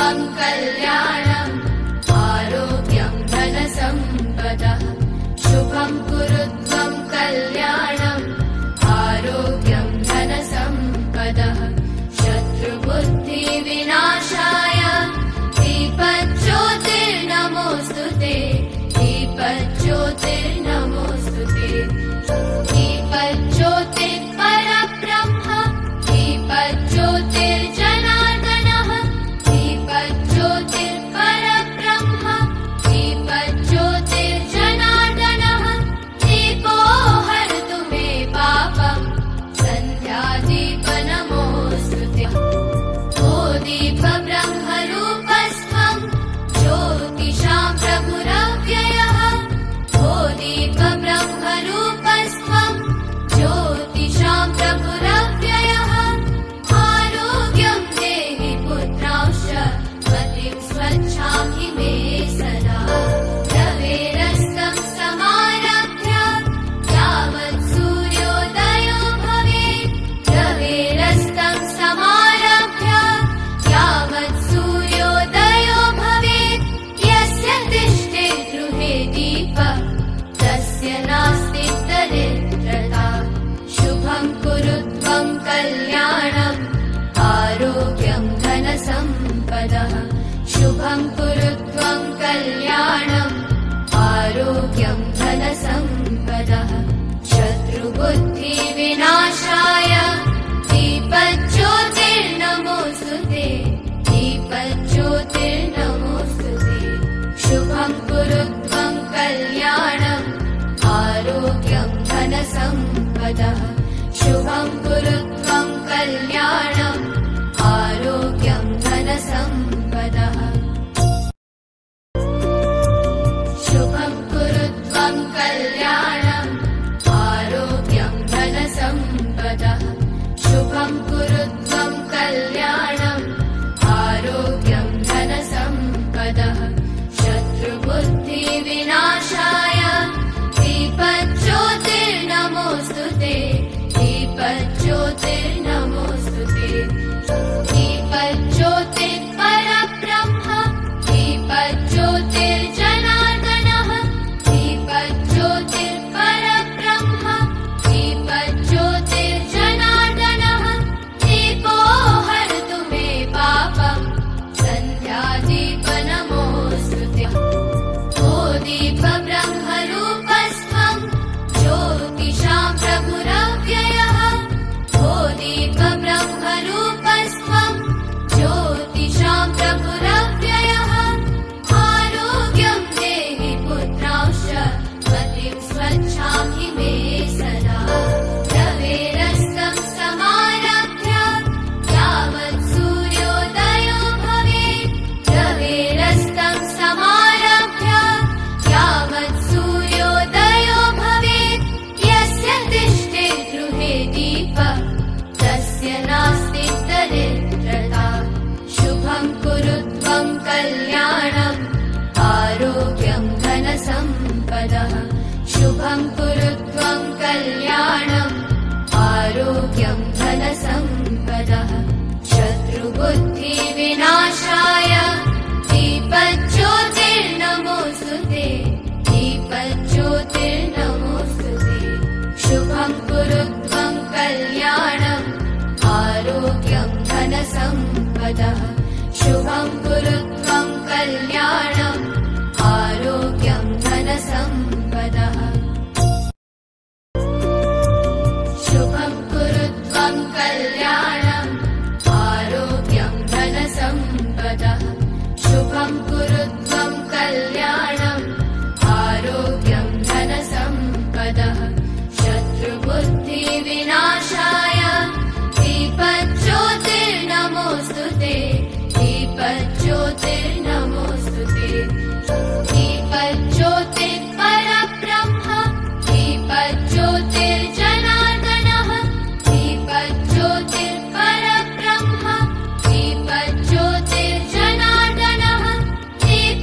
कुरुत्वं कल्याणम् आरोग्यं धनसम्पदः शुभं कुरुत्वं कल्याणम् आरोग्यं धनसम्पदः शत्रुबुद्धिविनाशाय दीपज्योतिर्नमोऽस्तुते दीपज्योतिर्नमोऽस्तुते दीपज्योतिर्परब्रह्म दीपज्योतिर्जनार्दनः दीपज्योतिर्परब्रह्म दीपज्योतिर्जनार्दनः दीपो हरतु मे पापम् सन्ध्यादीपनमोऽस्तुते ओ दीपब्रह्मरूपस्त्वं ज्योतिषां प्रभुरव्ययः ओ दीपब्रह्मरूपस्त्वं ज्योतिषां प्रभुरव्ययः आरोग्यं देहि पुत्रांश्च मतिं स्वच्छां हि मे सदा रवेरस्तं समारभ्य यावत् सूर्योदयो भवेत् रवेरस्तं समारभ्य यावत् सूर्योदयो भवेत् यस्य तिष्ठे गृहे दीपः तस्य नास्ति दरिद्रता शुभं कुरुत्वं कल्याणम् आरोग्यं धनसम्पदः शुभं कुरुत्वं कल्याणम् आरोग्यं धनसम्पदः शत्रुबुद्धिविनाशाय दीपज्योतिर्नमोऽस्तुते दीपज्योतिर्नमोऽस्तुते शुभं कुरुत्वं कल्याणम् आरोग्यं धनसम्पदः शुभं कुरुत्वं कल्याणम् आरोग्यं धनसम्पदः शुभं कुरुत्वं कल्याणम् आरोग्यं धनसम्पदः शुभं कुरुत्वं कल्याणम् आरोग्यं धनसम्पदः शत्रुबुद्धिविनाशाय दीपज्योतिर्नमोऽस्तुते दीपज्योतिर्नमोऽस्तुते दीपज्योतिर्परब्रह्म दीपज्योतिर्जनार्दनः दीपज्योतिर्परब्रह्म दीपज्योतिर्जनार्दनः दीपो हरतु मे पापम् सन्ध्यादीपनमोऽस्तुते ओ दीपब्रह्मरूपस्त्वं ज्योतिषां प्रभुरव्ययः ओ दीपब्रह्मरूपस्त्वं ज्योतिषां प्रभुरव्ययः आरोग्यं देहि पुत्रांश्च मतिं स्वच्छां हि मे सदा रवेरस्तं समारभ्य यावत् सूर्योदयो भवेत् रवेरस्तं समारभ्य यावत् सूर्योदयो भवेत् यस्य तिष्ठे गृहे दीपः तस्य नास्ति दरिद्रता शुभं कुरुत्वं कल्याणम् आरोग्यं धनसम्पदः शुभं कुरुत्वं कल्याणम् आरोग्यं धनसम्पदः शत्रुबुद्धिविनाशाय दीपज्योतिर्नमोऽस्तुते दीपज्योतिर्नमोऽस्तुते शुभं कुरुत्वं कल्याणम् आरोग्यं धनसम्पदः शुभं कुरुत्वं कल्याणम् आरोग्यं धनसम्पदः शुभं कुरुत्वं कल्याणम् आरोग्यं धनसम्पदः शुभं कुरुत्वं कल्याणम् आरोग्यं धनसम्पदः शत्रुबुद्धिविनाशाय दीपज्योतिर्नमोऽस्तुते दीपज्योतिर्नमोऽस्तुते दीपज्योतिर्परब्रह्म दीपज्योतिर्जनार्दनः दीपज्योतिर्परब्रह्म दीपज्योतिर्जनार्दनः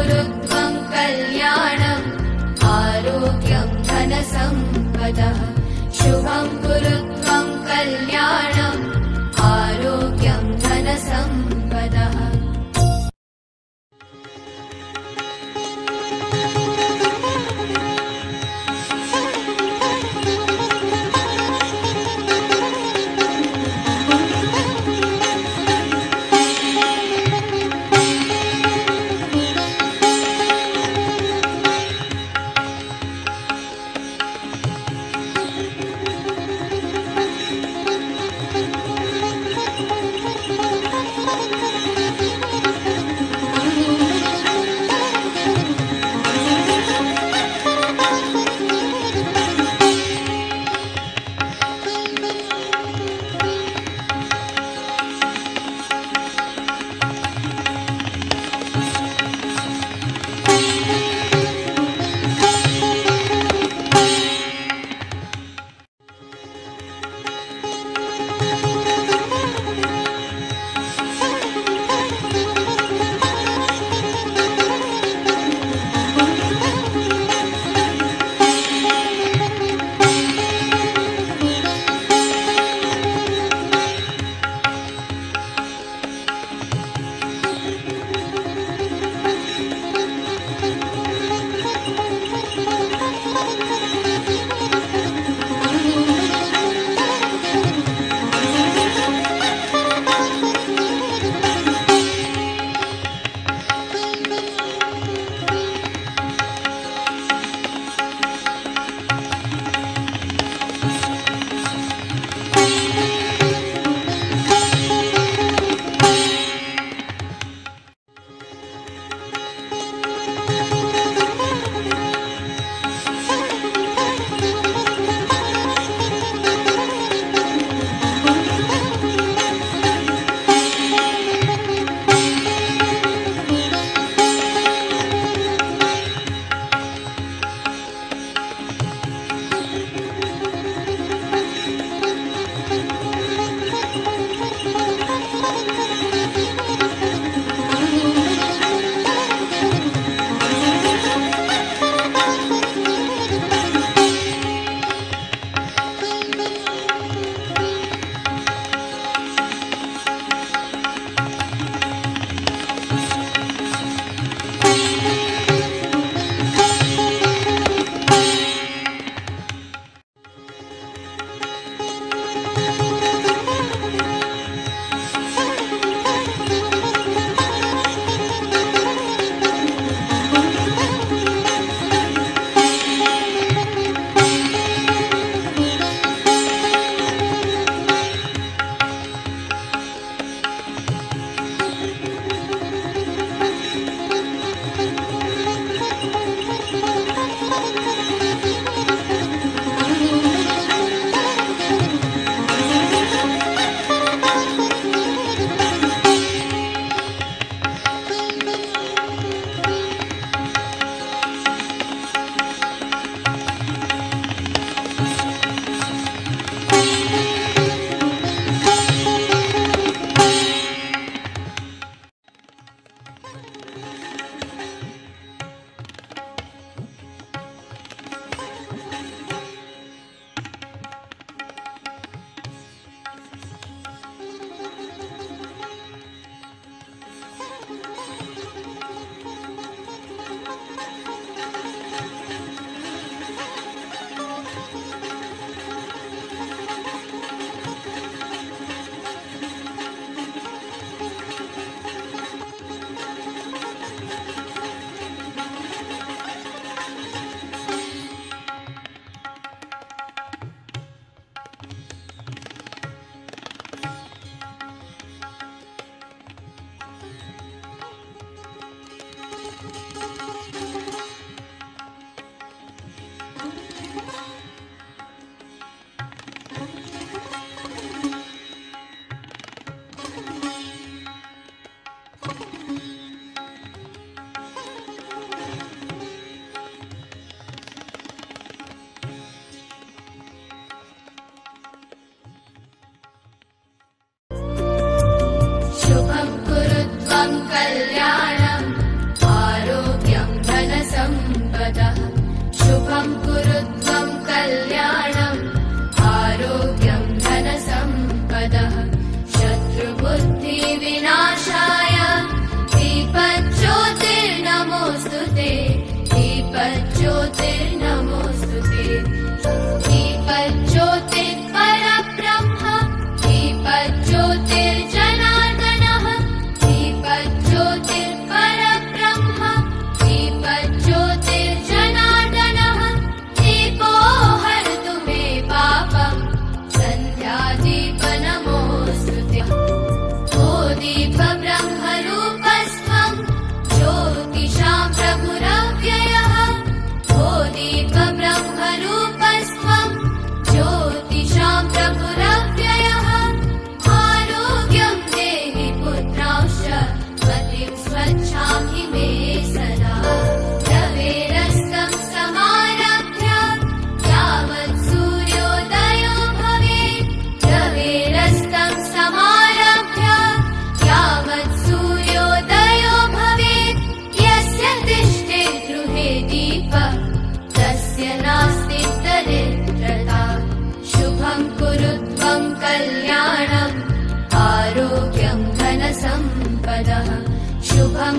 कुरु त्वं कल्याणम् आरोग्यं धनसम्पदः शुभं कुरु त्वं कल्याणम् आरोग्यं धनसम्पदः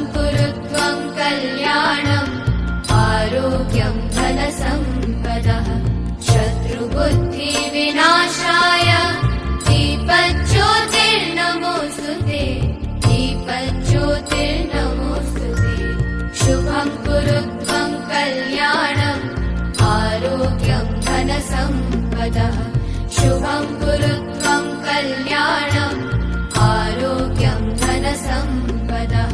कुरुत्वं कल्याणम् आरोग्यं धनसम्पदः शत्रुबुद्धिविनाशाय दीपज्योतिर्नमोऽस्तुते दीपज्योतिर्नमोऽस्तुते शुभं कुरुत्वं कल्याणम् आरोग्यं धनसम्पदः शुभं कुरुत्वं कल्याणम् आरोग्यं धनसम्पदः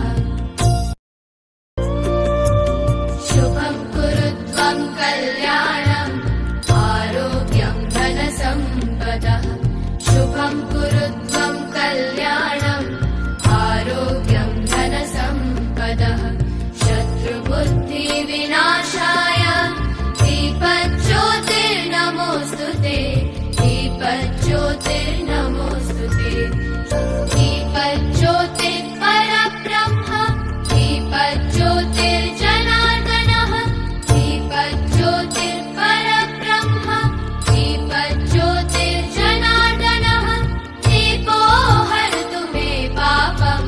शुभं कुरुत्वं कल्याणम् आरोग्यं धनसम्पदः शुभं कुरुत्वं कल्याणम् आरोग्यं धनसम्पदः शत्रुबुद्धिविनाशाय दीपज्योतिर्नमोऽस्तुते दीपज्योतिर्नमोऽस्तुते दीपज्योतिर्परब्रह्म दीपज्योतिर्जनार्दनः दीपज्योतिर्परब्रह्म दीपज्योतिर्जनार्दनः दीपो हरतु मे पापम्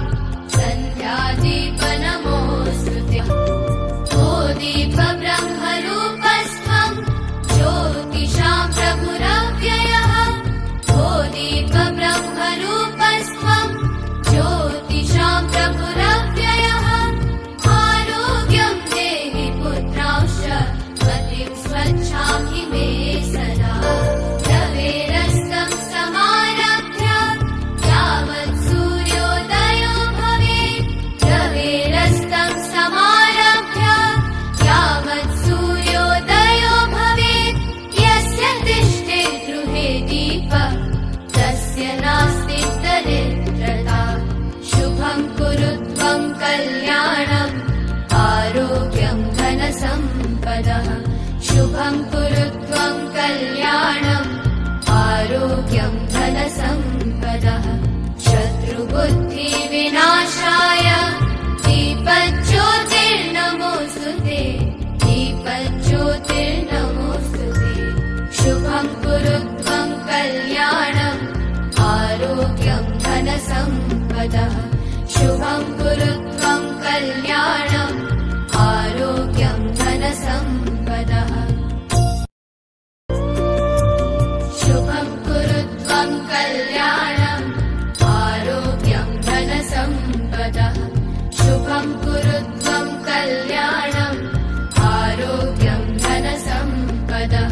सन्ध्यादीपनमोऽस्तुते ओ दीपब्रह्मरूपस्त्वं ज्योतिषां प्रभुरव्ययः ओ दीपब्रह्मरूपस्त्वं ज्योतिषां प्रभुरव्ययः आरोग्यं देहि पुत्रांश्च मतिं स्वच्छां हि मे सदा रवेरस्तं समारभ्य यावत् सूर्योदयो भवेत् रवेरस्तं समारभ्य यावत् सूर्योदयो भवेत् यस्य तिष्ठे गृहे दीपः तस्य नास्ति दरिद्रता शुभं कुरुत्वं कल्याणम् आरोग्यं धनसम्पदः शुभं कुरुत्वं कल्याणम् आरोग्यं धनसम्पदः शत्रुबुद्धिविनाशाय दीपज्योतिर्नमोऽस्तुते दीपज्योतिर्नमोऽस्तुते शुभं कुरुत्वं कल्याणम् आरोग्यं धनसम्पदः शुभं कुरुत्वं कल्याणम् आरोग्यं धनसम्पदः शुभं कुरुत्वं कल्याणम् आरोग्यं धनसम्पदः शुभं कुरुत्वं कल्याणम् आरोग्यं धनसम्पदः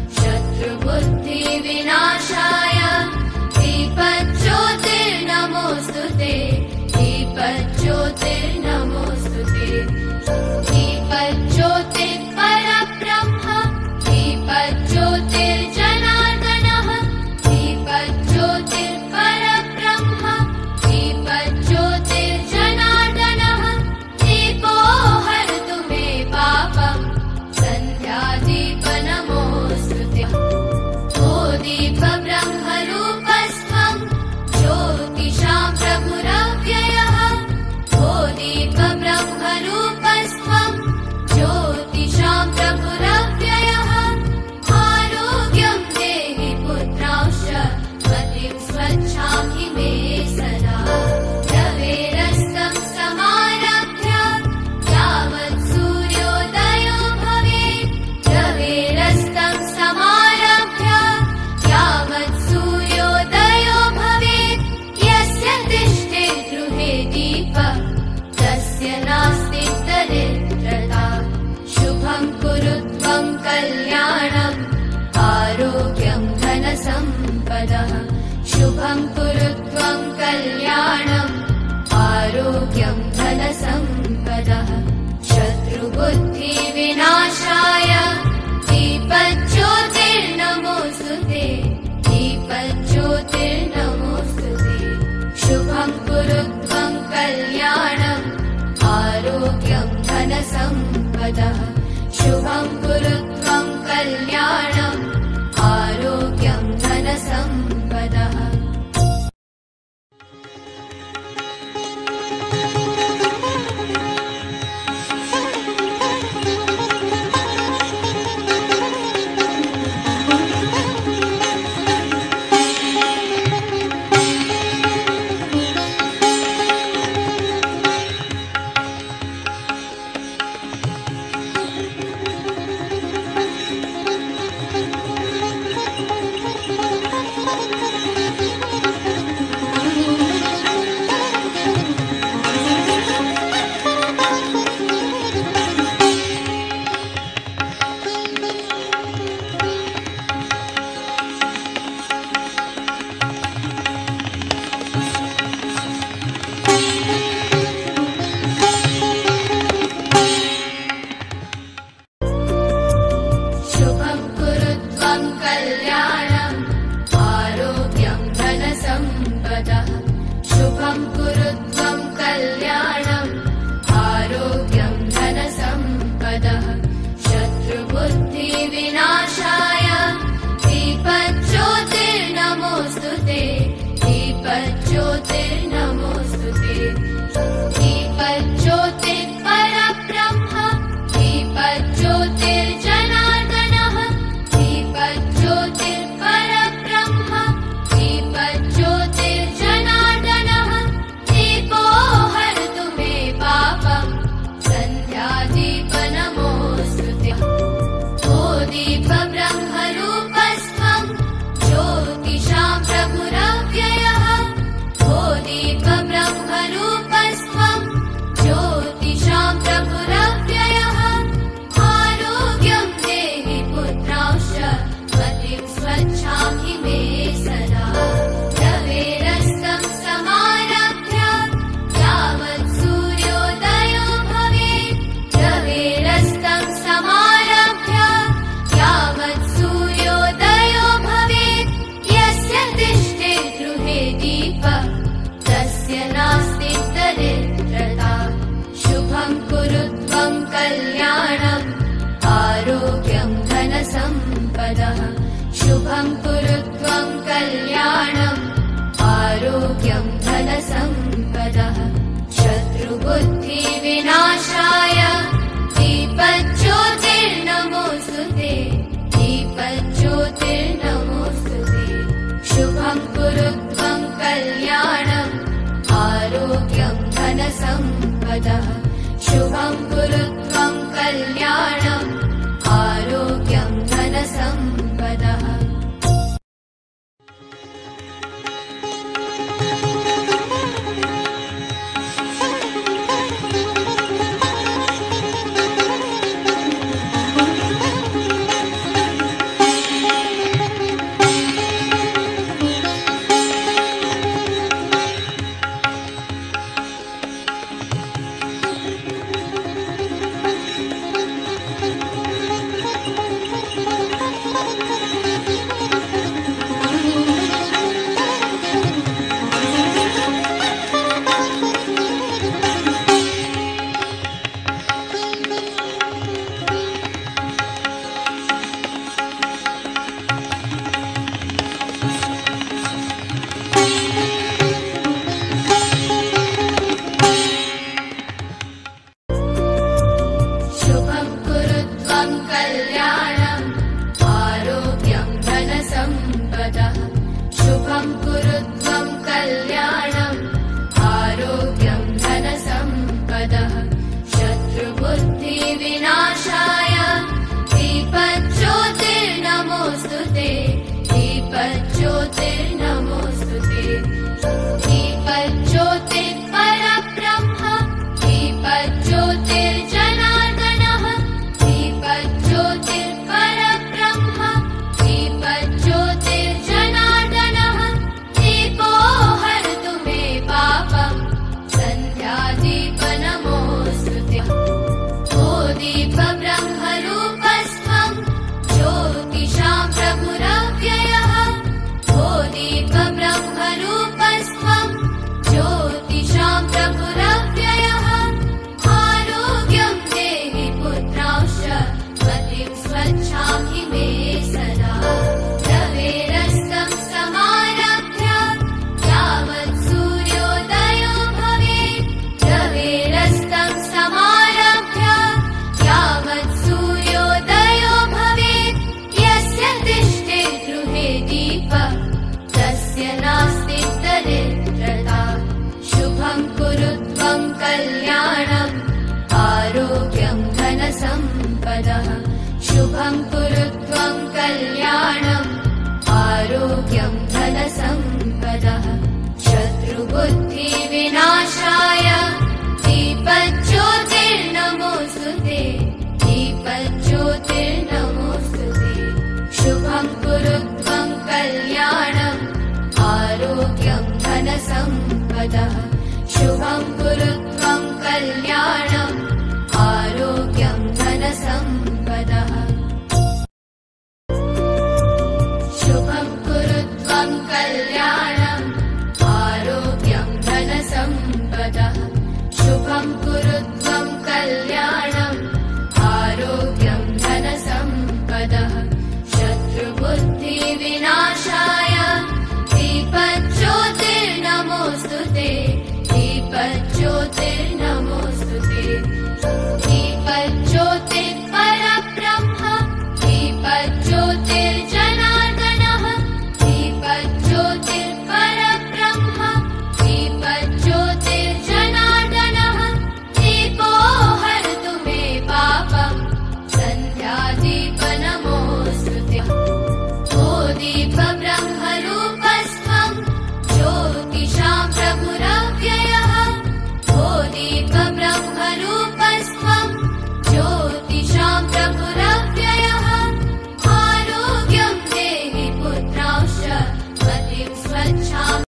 शत्रुबुद्धिविनाशाय दीपज्योतिर्नमोऽस्तुते दीपज्योतिर्नमोऽस्तुते दीपज्योतिर्परब्रह्म दीपज्योतिर्जनार्दनः दीपज्योतिर्परब्रह्म दीपज्योतिर्जनार्दनः दीपो हरतु मे पापम् सन्ध्यादीपनमोऽस्तुते ओ दीपब्रह्मरूपस्त्वं ज्योतिषां प्रभुरव्ययः ओ दीपब्रह्मरूपस्त्वं ज्योतिषां प्रभुरव्ययः आरोग्यं देहि पुत्रांश्च मतिं स्वच्छां हि मे सदा रवेरस्तं समारभ्य यावत् सूर्योदयो भवेत् रवेरस्तं समारभ्य यावत् सूर्योदयो भवेत् यस्य तिष्ठे गृहे दीपः तस्य नास्ति दरिद्रता शुभं कुरुत्वं कल्याणम् आरोग्यं धनसम्पदः शुभं कुरुत्वं कल्याणम् आरोग्यं धनसम्पदः शत्रुबुद्धिविनाशाय दीपज्योतिर्नमोऽस्तुते दीपज्योतिर्नमोऽस्तुते शुभं कुरुत्वं कल्याणम् आरोग्यं धनसम्पदः शुभं कुरुत्वं कल्याणम् आरोग्यं धनसम्पदः परब्रह्म दीपज्योतिर्जनार्दनः दीपज्योतिर्परब्रह्म दीपज्योतिर्जनार्दनः दीपो हरतु मे पापम् सन्ध्यादीपनमोऽस्तुते ओ दीपब्रह्मरूपस्त्वं ज्योतिषां प्रभुरव्ययः ओ दीपब्रह्मरूपस्त्वं ज्योतिषां प्रभुरव्ययः आरोग्यं देहि पुत्रांश्च मतिं स्वच्छां हि मे सदा रवेरस्तं समारभ्य यावत् सूर्योदयो भवेत् रवेरस्तं समारभ्य यावत् सूर्योदयो भवेत् यस्य तिष्ठे गृहे दीपः तस्य नास्ति दरिद्रता शुभं कुरु त्वं कल्याणम् आरोग्यं धनसम्पदः शुभं कुरु त्वं कल्याणम् आरोग्यं धनसम्पदः शत्रुबुद्धिविनाशाय दीपज्योतिर्नमोऽस्तुते दीपज्योतिर्नमोऽस्तुते शुभं कुरु त्वं कल्याणम् आरोग्यं धनसम्पदः